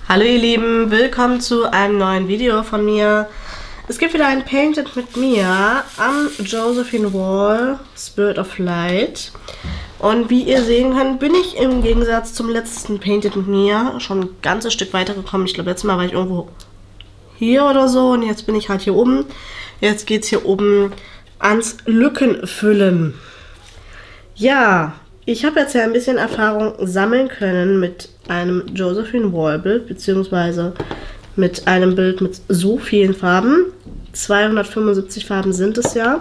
Hallo ihr Lieben, willkommen zu einem neuen Video von mir. Es gibt wieder ein Painted mit mir am Josephine Wall Spirit of Light. Und wie ihr sehen könnt, bin ich im Gegensatz zum letzten Painted mit mir schon ein ganzes Stück weiter gekommen. Ich glaube, letztes Mal war ich irgendwo hier oder so und jetzt bin ich halt hier oben. Jetzt geht es hier oben ans Lückenfüllen. Ja, ich habe jetzt ja ein bisschen Erfahrung sammeln können mit einem Josephine Wall Bild, beziehungsweise mit einem Bild mit so vielen Farben. 275 Farben sind es ja.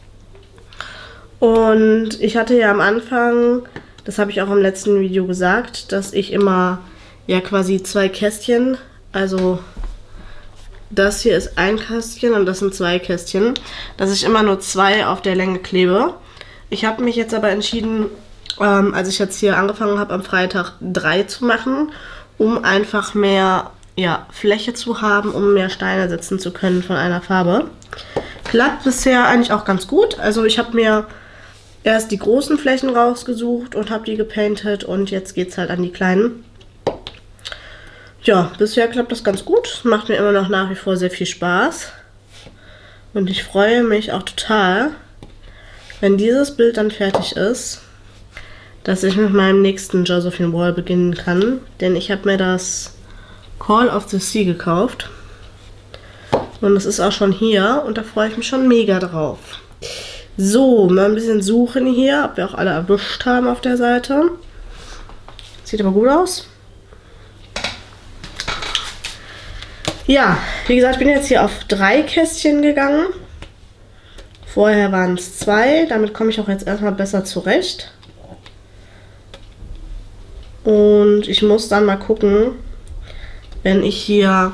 Und ich hatte ja am Anfang, das habe ich auch im letzten Video gesagt, dass ich immer ja quasi zwei Kästchen, also das hier ist ein Kästchen und das sind zwei Kästchen, dass ich immer nur zwei auf der Länge klebe. Ich habe mich jetzt aber entschieden, als ich jetzt hier angefangen habe, am Freitag 3 zu machen, um einfach mehr Fläche zu haben, um mehr Steine setzen zu können von einer Farbe. Klappt bisher eigentlich auch ganz gut. Also ich habe mir erst die großen Flächen rausgesucht und habe die gepainted und jetzt geht es halt an die kleinen. Ja, bisher klappt das ganz gut. Macht mir immer noch nach wie vor sehr viel Spaß. Und ich freue mich auch total, wenn dieses Bild dann fertig ist, dass ich mit meinem nächsten Josephine Wall beginnen kann. Denn ich habe mir das Call of the Sea gekauft. Und es ist auch schon hier und da freue ich mich schon mega drauf. So, mal ein bisschen suchen hier, ob wir auch alle erwischt haben auf der Seite. Sieht aber gut aus. Ja, wie gesagt, ich bin jetzt hier auf 3 Kästchen gegangen. Vorher waren es 2, damit komme ich auch jetzt erstmal besser zurecht. Und ich muss dann mal gucken, wenn ich hier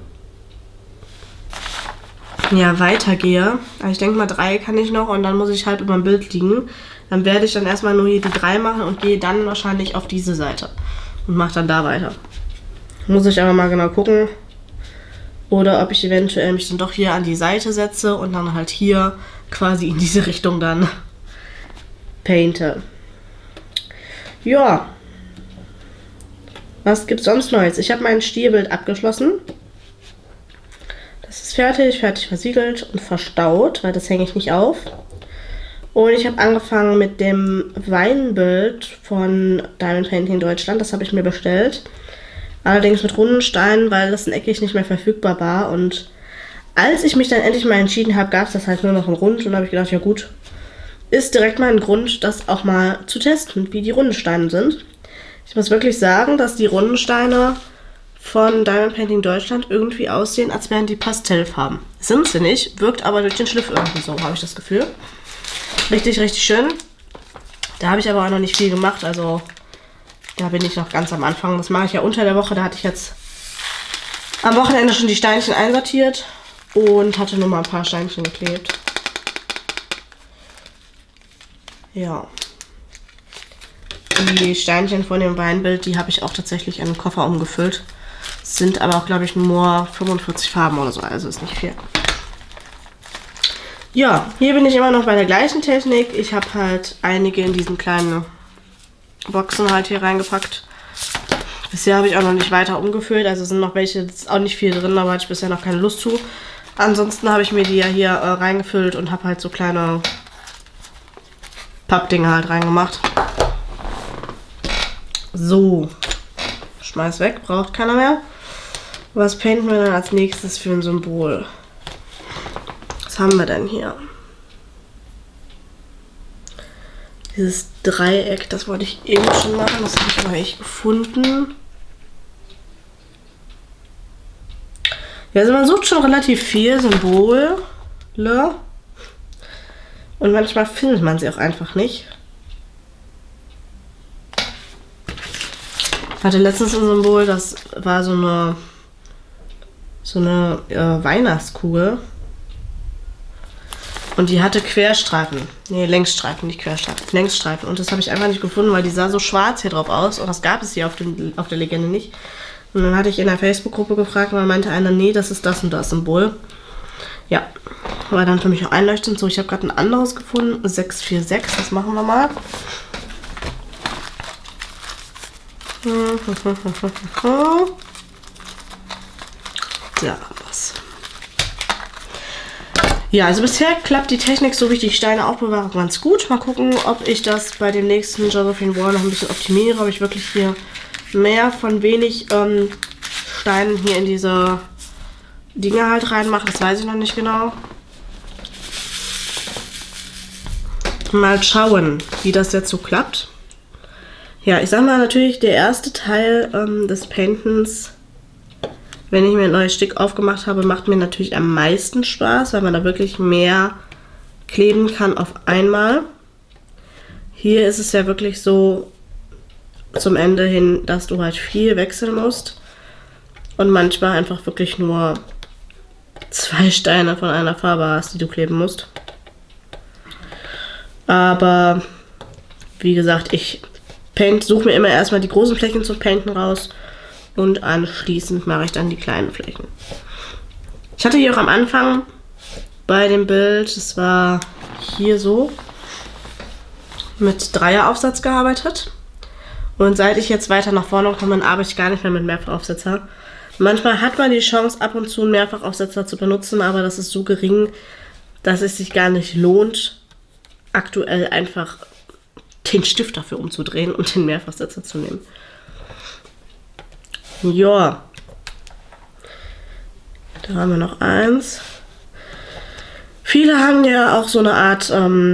weitergehe. Also ich denke mal 3 kann ich noch und dann muss ich halt über dem Bild liegen. Dann werde ich dann erstmal nur hier die 3 machen und gehe dann wahrscheinlich auf diese Seite und mache dann da weiter. Muss ich aber mal genau gucken. Oder ob ich eventuell mich dann doch hier an die Seite setze und dann halt hier quasi in diese Richtung dann painte. Ja. Was gibt's sonst Neues? Ich habe mein Stierbild abgeschlossen. Das ist fertig versiegelt und verstaut, weil das hänge ich nicht auf. Und ich habe angefangen mit dem Weinbild von Diamond Painting Deutschland. Das habe ich mir bestellt. Allerdings mit runden Steinen, weil das in eckig nicht mehr verfügbar war. Und als ich mich dann endlich mal entschieden habe, gab es das halt nur noch in rund. Und da habe ich gedacht, ja gut, ist direkt mal ein Grund, das auch mal zu testen, wie die runden Steine sind. Ich muss wirklich sagen, dass die runden Steine von Diamond Painting Deutschland irgendwie aussehen, als wären die Pastellfarben. Sind sie nicht, wirkt aber durch den Schliff irgendwie so, habe ich das Gefühl. Richtig, richtig schön. Da habe ich aber auch noch nicht viel gemacht, also da bin ich noch ganz am Anfang. Das mache ich ja unter der Woche, da hatte ich jetzt am Wochenende schon die Steinchen einsortiert und hatte nur mal ein paar Steinchen geklebt. Ja. Die Steinchen von dem Weinbild, die habe ich auch tatsächlich in den Koffer umgefüllt. Sind aber auch, glaube ich, nur 45 Farben oder so, also ist nicht viel. Ja, hier bin ich immer noch bei der gleichen Technik. Ich habe halt einige in diesen kleinen Boxen halt hier reingepackt. Bisher habe ich auch noch nicht weiter umgefüllt, also sind noch welche, ist auch nicht viel drin, aber hatte ich bisher noch keine Lust zu. Ansonsten habe ich mir die ja hier reingefüllt und habe halt so kleine Pappdinger halt reingemacht. So, schmeiß weg, braucht keiner mehr. Was painten wir dann als nächstes für ein Symbol? Was haben wir denn hier? Dieses Dreieck, das wollte ich eben schon machen, das habe ich aber nicht gefunden. Ja, also man sucht schon relativ viel Symbole. Und manchmal findet man sie auch einfach nicht. Ich hatte letztens ein Symbol, das war so eine Weihnachtskugel. Und die hatte Querstreifen. Nee, Längsstreifen, nicht Querstreifen. Längsstreifen. Und das habe ich einfach nicht gefunden, weil die sah so schwarz hier drauf aus. Und das gab es hier auf der Legende nicht. Und dann hatte ich in der Facebook-Gruppe gefragt und dann meinte einer, nee, das ist das und das Symbol. Ja, war dann für mich auch einleuchtend. So, ich habe gerade ein anderes gefunden. 646, das machen wir mal. Da haben wir's. Ja, also bisher klappt die Technik, so wie ich die Steine aufbewahre, ganz gut. Mal gucken, ob ich das bei dem nächsten Josephine Wall noch ein bisschen optimiere. Ob ich wirklich hier mehr von wenig Steinen hier in diese Dinge halt reinmache. Das weiß ich noch nicht genau. Mal schauen, wie das jetzt so klappt. Ja, ich sag mal natürlich, der erste Teil des Paintens, wenn ich mir ein neues Stück aufgemacht habe, macht mir natürlich am meisten Spaß, weil man da wirklich mehr kleben kann auf einmal. Hier ist es ja wirklich so zum Ende hin, dass du halt viel wechseln musst und manchmal einfach wirklich nur 2 Steine von einer Farbe hast, die du kleben musst. Aber wie gesagt, ich suche mir immer erstmal die großen Flächen zum Painten raus und anschließend mache ich dann die kleinen Flächen. Ich hatte hier auch am Anfang bei dem Bild, das war hier so, mit Dreieraufsatz gearbeitet. Und seit ich jetzt weiter nach vorne komme, dann arbeite ich gar nicht mehr mit Mehrfachaufsetzer. Manchmal hat man die Chance, ab und zu einen Mehrfachaufsetzer zu benutzen, aber das ist so gering, dass es sich gar nicht lohnt, aktuell einfach den Stift dafür umzudrehen und den Mehrfachsetzer zu nehmen. Ja. Da haben wir noch eins. Viele haben ja auch so eine Art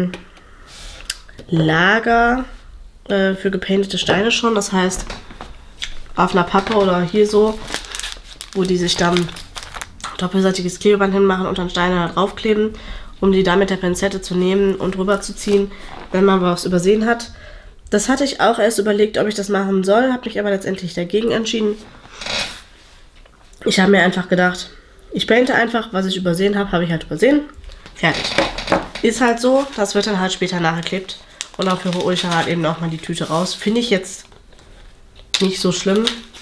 Lager für gepaintete Steine schon. Das heißt, auf einer Pappe oder hier so, wo die sich dann doppelseitiges Klebeband hinmachen und dann Steine da draufkleben, um die dann mit der Pinzette zu nehmen und rüber zu ziehen, wenn man was übersehen hat. Das hatte ich auch erst überlegt, ob ich das machen soll, habe mich aber letztendlich dagegen entschieden. Ich habe mir einfach gedacht, ich painte einfach, was ich übersehen habe, habe ich halt übersehen. Fertig. Ist halt so, das wird dann halt später nachgeklebt. Und dafür hole ich dann halt eben auch mal die Tüte raus. Finde ich jetzt nicht so schlimm.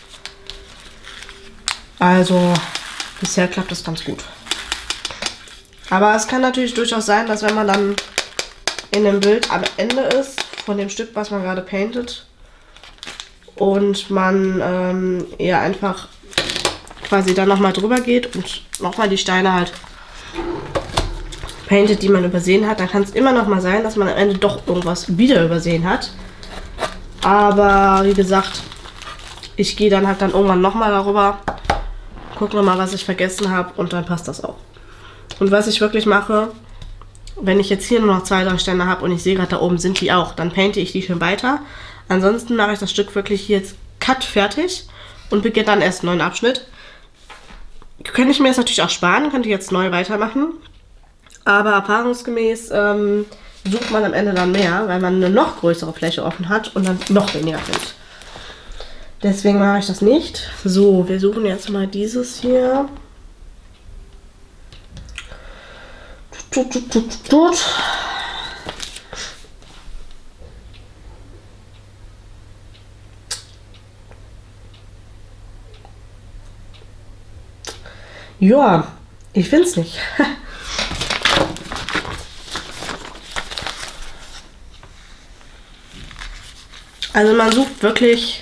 Also, bisher klappt das ganz gut. Aber es kann natürlich durchaus sein, dass wenn man dann in dem Bild am Ende ist, von dem Stück, was man gerade paintet, und man eher einfach quasi dann nochmal drüber geht und nochmal die Steine halt paintet, die man übersehen hat, dann kann es immer noch mal sein, dass man am Ende doch irgendwas wieder übersehen hat. Aber wie gesagt, ich gehe dann halt dann irgendwann nochmal darüber, gucke nochmal, was ich vergessen habe und dann passt das auch. Und was ich wirklich mache, wenn ich jetzt hier nur noch 2, 3 Steine habe und ich sehe gerade da oben sind die auch, dann painte ich die schön weiter. Ansonsten mache ich das Stück wirklich hier jetzt cut fertig und beginne dann erst einen neuen Abschnitt. Könnte ich mir jetzt natürlich auch sparen, könnte jetzt neu weitermachen. Aber erfahrungsgemäß sucht man am Ende dann mehr, weil man eine noch größere Fläche offen hat und dann noch weniger findet. Deswegen mache ich das nicht. So, wir suchen jetzt mal dieses hier. Ja, ich finde es nicht. Also man sucht wirklich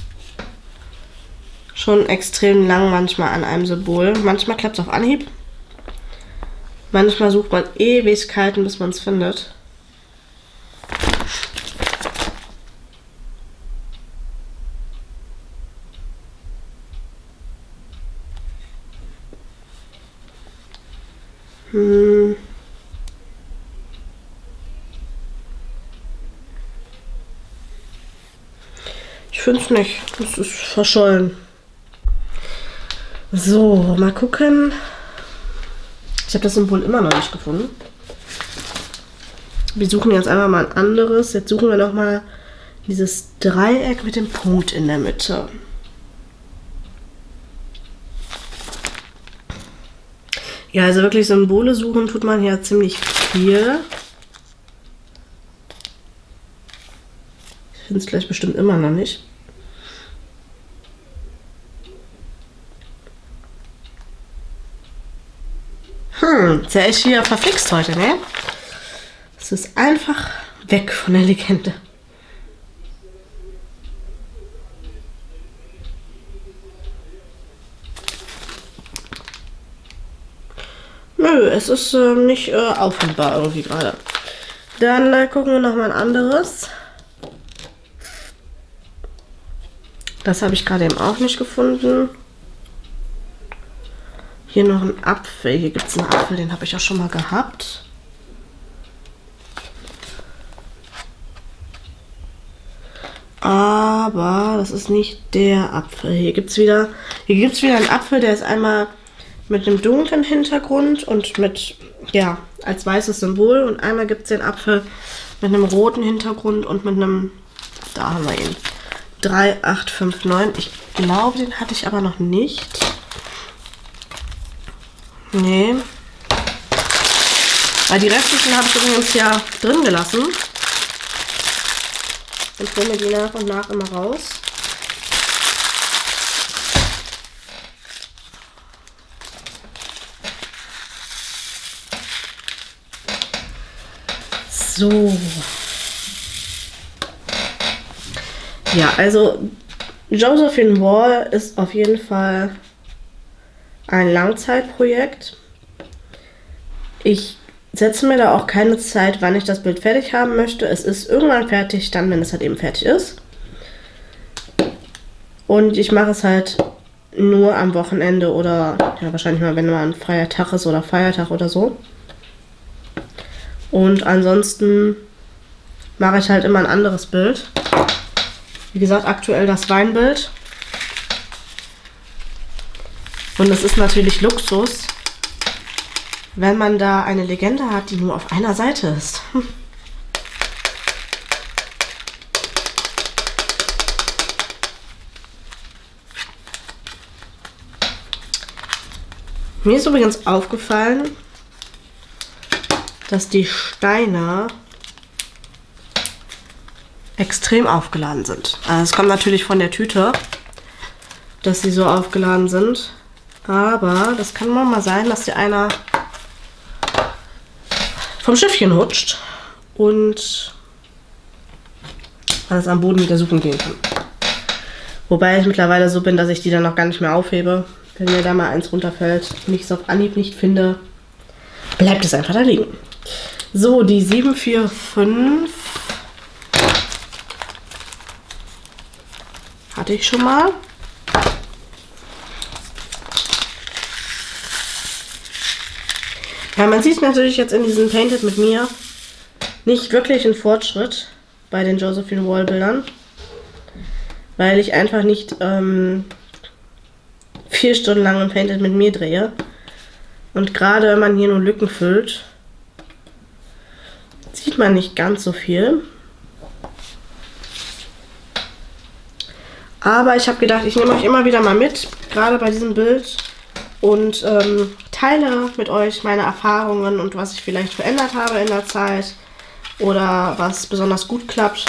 schon extrem lang manchmal an einem Symbol. Manchmal klappt es auf Anhieb. Manchmal sucht man Ewigkeiten, bis man es findet. Ich finde es nicht. Es ist verschollen. So, mal gucken. Ich habe das Symbol immer noch nicht gefunden. Wir suchen jetzt einfach mal ein anderes. Jetzt suchen wir nochmal dieses Dreieck mit dem Punkt in der Mitte. Ja, also wirklich Symbole suchen tut man hier ziemlich viel. Ich finde es gleich bestimmt immer noch nicht. Ist ja echt wieder verflixt heute, ne? Es ist einfach weg von der Legende. Nö, es ist nicht auffindbar irgendwie gerade. Dann gucken wir noch mal ein anderes. Das habe ich gerade eben auch nicht gefunden. Hier noch ein Apfel. Hier gibt es einen Apfel, den habe ich auch schon mal gehabt. Aber das ist nicht der Apfel. Hier gibt's wieder einen Apfel, der ist einmal mit einem dunklen Hintergrund und mit, ja, als weißes Symbol. Und einmal gibt es den Apfel mit einem roten Hintergrund und mit einem, da haben wir ihn, 3859. Ich glaube, den hatte ich aber noch nicht. Nee. Weil die restlichen habe ich übrigens ja drin gelassen. Und hole mir die nach und nach immer raus. So. Ja, also Josephine Wall ist auf jeden Fall ein Langzeitprojekt. Ich setze mir da auch keine Zeit, wann ich das Bild fertig haben möchte. Es ist irgendwann fertig, dann, wenn es halt eben fertig ist. Und ich mache es halt nur am Wochenende oder ja, wahrscheinlich mal, wenn mal ein freier Tag ist oder Feiertag oder so. Und ansonsten mache ich halt immer ein anderes Bild. Wie gesagt, aktuell das Weinbild. Und es ist natürlich Luxus, wenn man da eine Legende hat, die nur auf einer Seite ist. Mir ist übrigens aufgefallen, dass die Steine extrem aufgeladen sind. Also es kommt natürlich von der Tüte, dass sie so aufgeladen sind. Aber das kann mal sein, dass dir einer vom Schiffchen rutscht und alles am Boden wieder suchen gehen kann. Wobei ich mittlerweile so bin, dass ich die dann noch gar nicht mehr aufhebe. Wenn mir da mal eins runterfällt und ich es auf Anhieb nicht finde, bleibt es einfach da liegen. So, die 745 hatte ich schon mal. Ja, man sieht natürlich jetzt in diesem Painted mit mir nicht wirklich einen Fortschritt bei den Josephine Wall Bildern, weil ich einfach nicht 4 Stunden lang ein Painted mit mir drehe. Und gerade wenn man hier nur Lücken füllt, sieht man nicht ganz so viel. Aber ich habe gedacht, ich nehme euch immer wieder mal mit, gerade bei diesem Bild, und teile mit euch meine Erfahrungen und was ich vielleicht verändert habe in der Zeit oder was besonders gut klappt,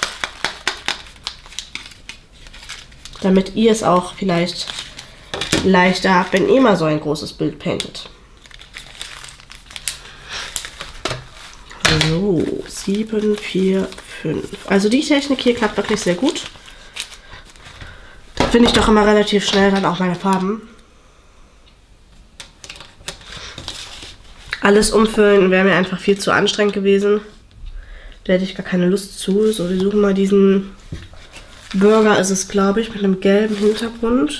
damit ihr es auch vielleicht leichter habt, wenn ihr mal so ein großes Bild paintet. So, 745. Also die Technik hier klappt wirklich sehr gut. Da finde ich doch immer relativ schnell dann auch meine Farben. Alles umfüllen wäre mir einfach viel zu anstrengend gewesen. Da hätte ich gar keine Lust zu. So, wir suchen mal diesen Burger, ist es, glaube ich, mit einem gelben Hintergrund.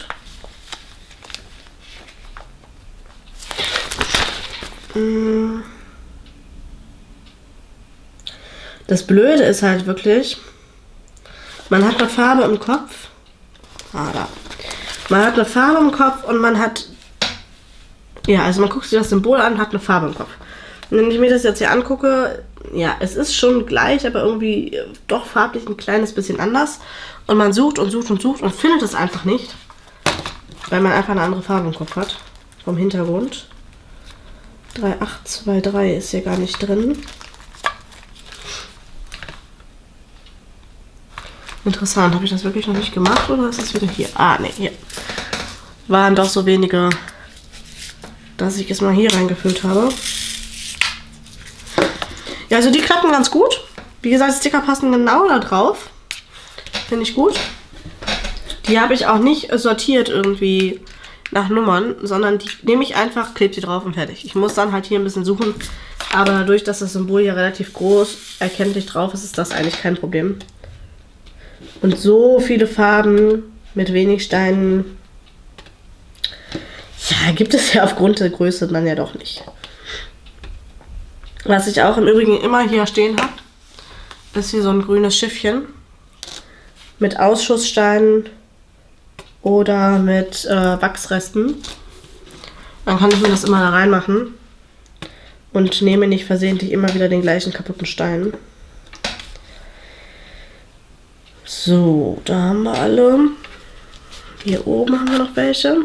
Das Blöde ist halt wirklich, man hat eine Farbe im Kopf. Da. Man hat eine Farbe im Kopf und man hat, ja, also man guckt sich das Symbol an und hat eine Farbe im Kopf. Und wenn ich mir das jetzt hier angucke, ja, es ist schon gleich, aber irgendwie doch farblich ein kleines bisschen anders. Und man sucht und sucht und sucht und findet es einfach nicht, weil man einfach eine andere Farbe im Kopf hat vom Hintergrund. 3823 ist hier gar nicht drin. Interessant, habe ich das wirklich noch nicht gemacht oder ist es wieder hier? Ah, ne, hier. Waren doch so wenige, dass ich es mal hier reingefüllt habe. Ja, also die klappen ganz gut. Wie gesagt, die Sticker passen genau da drauf. Finde ich gut. Die habe ich auch nicht sortiert irgendwie nach Nummern, sondern die nehme ich einfach, klebe die drauf und fertig. Ich muss dann halt hier ein bisschen suchen, aber dadurch, dass das Symbol hier relativ groß erkenntlich drauf ist, ist das eigentlich kein Problem. Und so viele Farben mit wenig Steinen, ja, gibt es ja aufgrund der Größe dann ja doch nicht. Was ich auch im Übrigen immer hier stehen habe, ist hier so ein grünes Schiffchen mit Ausschusssteinen oder mit Wachsresten. Dann kann ich mir das immer da reinmachen und nehme nicht versehentlich immer wieder den gleichen kaputten Stein. So, da haben wir alle. Hier oben haben wir noch welche.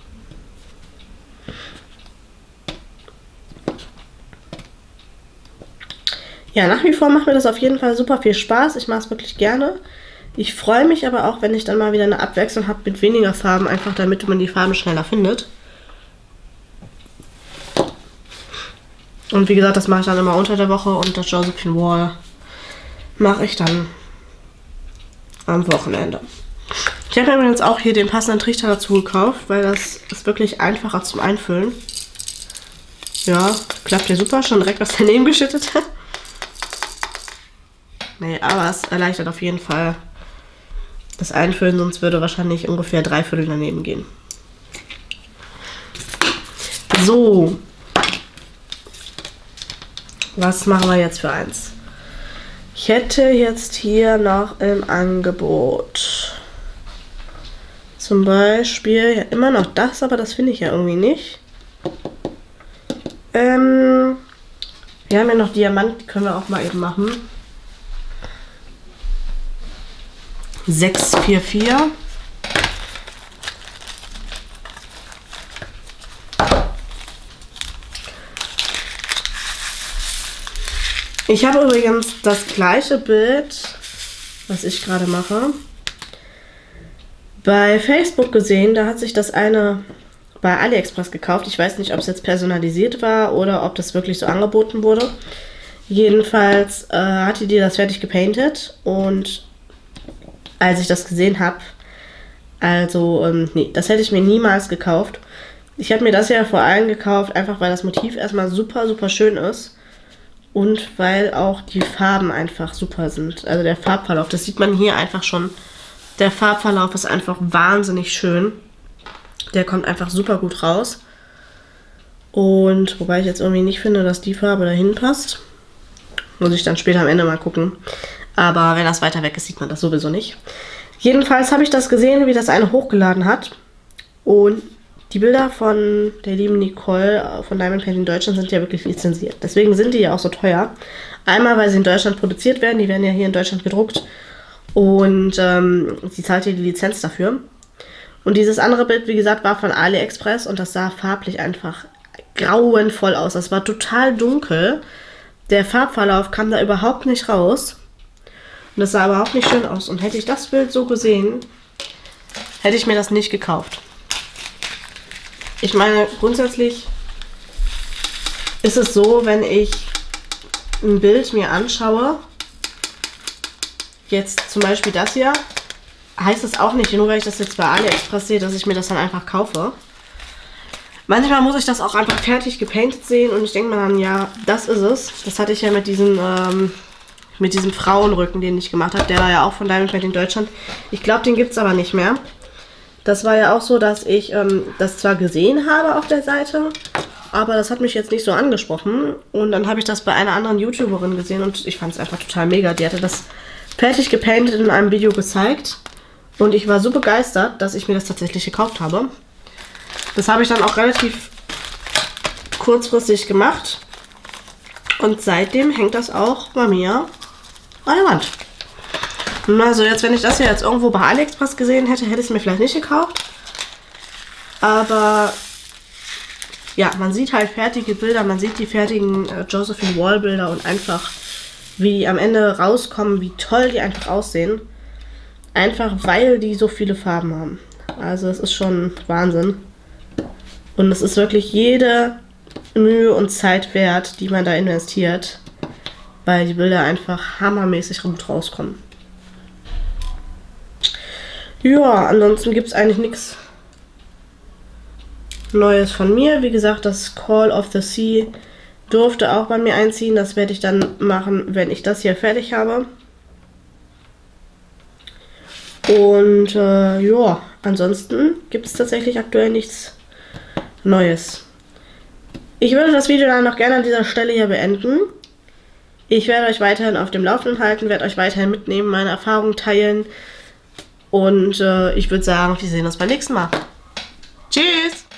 Ja, nach wie vor macht mir das auf jeden Fall super viel Spaß. Ich mache es wirklich gerne. Ich freue mich aber auch, wenn ich dann mal wieder eine Abwechslung habe mit weniger Farben, einfach damit man die Farben schneller findet. Und wie gesagt, das mache ich dann immer unter der Woche und das Josephine Wall mache ich dann am Wochenende. Ich habe mir übrigens auch hier den passenden Trichter dazu gekauft, weil das ist wirklich einfacher zum Einfüllen. Ja, klappt ja super, schon direkt was daneben geschüttet. Nee, aber es erleichtert auf jeden Fall das Einfüllen, sonst würde wahrscheinlich ungefähr 3/4 daneben gehen. So. Was machen wir jetzt für eins? Ich hätte jetzt hier noch im Angebot zum Beispiel ja, immer noch das, aber das finde ich ja irgendwie nicht. Wir haben ja noch Diamant, die können wir auch mal eben machen. 644. Ich habe übrigens das gleiche Bild, was ich gerade mache, bei Facebook gesehen. Da hat sich das eine bei AliExpress gekauft. Ich weiß nicht, ob es jetzt personalisiert war oder ob das wirklich so angeboten wurde. Jedenfalls hatte die das fertig gepainted und als ich das gesehen habe, also, nee, das hätte ich mir niemals gekauft. Ich habe mir das ja vor allem gekauft, einfach weil das Motiv erstmal super, super schön ist. Und weil auch die Farben einfach super sind. Also der Farbverlauf, das sieht man hier einfach schon. Der Farbverlauf ist einfach wahnsinnig schön. Der kommt einfach super gut raus. Und wobei ich jetzt irgendwie nicht finde, dass die Farbe dahin passt. Muss ich dann später am Ende mal gucken. Aber wenn das weiter weg ist, sieht man das sowieso nicht. Jedenfalls habe ich das gesehen, wie das eine hochgeladen hat. Und die Bilder von der lieben Nicole von Diamond Painting Deutschland sind ja wirklich lizenziert. Deswegen sind die ja auch so teuer. Einmal, weil sie in Deutschland produziert werden. Die werden ja hier in Deutschland gedruckt. Und sie zahlt hier die Lizenz dafür. Und dieses andere Bild, wie gesagt, war von AliExpress. Und das sah farblich einfach grauenvoll aus. Das war total dunkel. Der Farbverlauf kam da überhaupt nicht raus. Und das sah überhaupt nicht schön aus. Und hätte ich das Bild so gesehen, hätte ich mir das nicht gekauft. Ich meine, grundsätzlich ist es so, wenn ich ein Bild mir anschaue, jetzt zum Beispiel das hier, heißt es auch nicht, nur weil ich das jetzt bei AliExpress sehe, dass ich mir das dann einfach kaufe. Manchmal muss ich das auch einfach fertig gepainted sehen und ich denke mir dann, ja, das ist es. Das hatte ich ja mit diesem Frauenrücken, den ich gemacht habe. Der war ja auch von Diamond Painting Deutschland. Ich glaube, den gibt es aber nicht mehr. Das war ja auch so, dass ich das zwar gesehen habe auf der Seite, aber das hat mich jetzt nicht so angesprochen. Und dann habe ich das bei einer anderen YouTuberin gesehen und ich fand es einfach total mega. Die hatte das fertig gepainted in einem Video gezeigt. Und ich war so begeistert, dass ich mir das tatsächlich gekauft habe. Das habe ich dann auch relativ kurzfristig gemacht. Und seitdem hängt das auch bei mir an der Wand. Also jetzt, wenn ich das hier jetzt irgendwo bei AliExpress gesehen hätte, hätte ich es mir vielleicht nicht gekauft. Aber ja, man sieht halt fertige Bilder, man sieht die fertigen Josephine Wall Bilder und einfach, wie die am Ende rauskommen, wie toll die einfach aussehen. Einfach, weil die so viele Farben haben. Also es ist schon Wahnsinn. Und es ist wirklich jede Mühe und Zeit wert, die man da investiert, weil die Bilder einfach hammermäßig gut rauskommen. Ja, ansonsten gibt es eigentlich nichts Neues von mir. Wie gesagt, das Call of the Sea durfte auch bei mir einziehen. Das werde ich dann machen, wenn ich das hier fertig habe. Und ja, ansonsten gibt es tatsächlich aktuell nichts Neues. Ich würde das Video dann noch gerne an dieser Stelle hier beenden. Ich werde euch weiterhin auf dem Laufenden halten, werde euch weiterhin mitnehmen, meine Erfahrungen teilen. Und ich würde sagen, wir sehen uns beim nächsten Mal. Tschüss!